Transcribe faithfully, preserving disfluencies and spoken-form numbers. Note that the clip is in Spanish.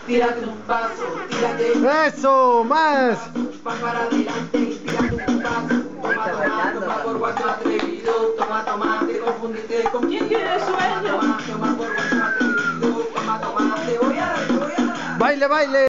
tírate un paso, tírate. ¡Eso! ¡Más! Va para adelante y tírate un paso. Toma, toma, toma por guacho atrevido. Toma, toma, te confundiste con quien tiene sueño. Toma, toma por guacho atrevido. Toma, toma, te voy a dar, te voy a dar. ¡Baile, baile!